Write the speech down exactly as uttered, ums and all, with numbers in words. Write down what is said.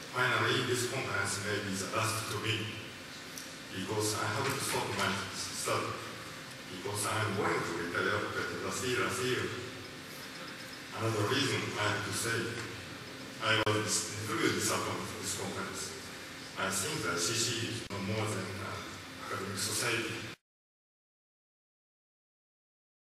finally, this conference may be the last to me, because I have to stop my study, because I am going to retire last year, last year. Another reason I have to say, I was really disappointed for this conference. I think that I C C is no more than an academic society.